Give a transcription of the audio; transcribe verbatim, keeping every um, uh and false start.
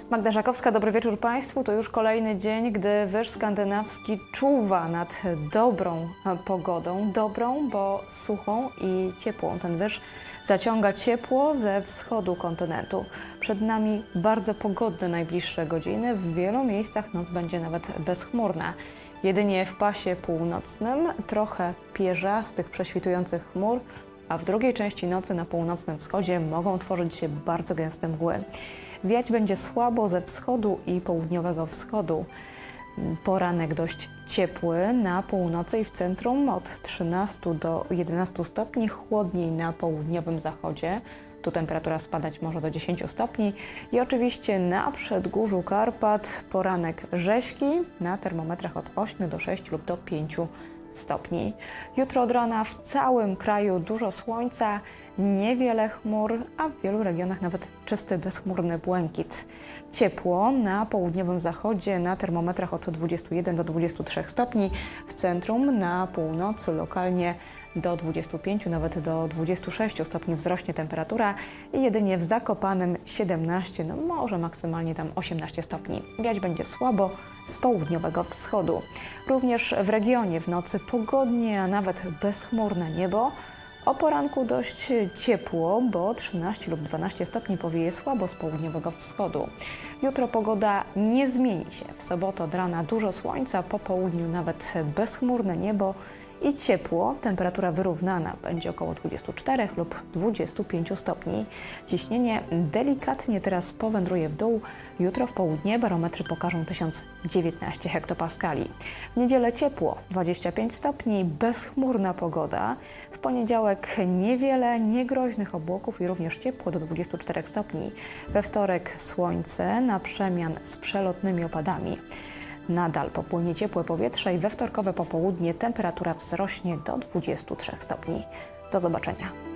Magda Żakowska, dobry wieczór Państwu. To już kolejny dzień, gdy wyż skandynawski czuwa nad dobrą pogodą. Dobrą, bo suchą i ciepłą. Ten wyż zaciąga ciepło ze wschodu kontynentu. Przed nami bardzo pogodne najbliższe godziny. W wielu miejscach noc będzie nawet bezchmurna. Jedynie w pasie północnym trochę pierzastych, prześwitujących chmur, a w drugiej części nocy na północnym wschodzie mogą tworzyć się bardzo gęste mgły. Wiać będzie słabo ze wschodu i południowego wschodu. Poranek dość ciepły na północy i w centrum od trzynastu do jedenastu stopni, chłodniej na południowym zachodzie. Tu temperatura spadać może do dziesięciu stopni. I oczywiście na przedgórzu Karpat poranek rześki na termometrach od ośmiu do sześciu lub do pięciu stopni. Jutro od rana w całym kraju dużo słońca, niewiele chmur, a w wielu regionach nawet czysty, bezchmurny błękit. Ciepło na południowym zachodzie na termometrach od dwudziestu jeden do dwudziestu trzech stopni, w centrum, na północy lokalnie do dwudziestu pięciu, nawet do dwudziestu sześciu stopni wzrośnie temperatura i jedynie w Zakopanem siedemnaście, no może maksymalnie tam osiemnaście stopni. Wiać będzie słabo z południowego wschodu. Również w regionie w nocy pogodnie, a nawet bezchmurne niebo. O poranku dość ciepło, bo trzynaście lub dwanaście stopni powieje słabo z południowego wschodu. Jutro pogoda nie zmieni się. W sobotę od rana dużo słońca, po południu nawet bezchmurne niebo i ciepło. Temperatura wyrównana będzie około dwudziestu czterech lub dwudziestu pięciu stopni. Ciśnienie delikatnie teraz powędruje w dół. Jutro w południe barometry pokażą tysiąc dziewiętnaście hektopaskali. W niedzielę ciepło, dwadzieścia pięć stopni, bezchmurna pogoda. W poniedziałek niewiele niegroźnych obłoków i również ciepło do dwudziestu czterech stopni. We wtorek słońce na przemian z przelotnymi opadami. Nadal popłynie ciepłe powietrze i we wtorkowe popołudnie temperatura wzrośnie do dwudziestu trzech stopni. Do zobaczenia.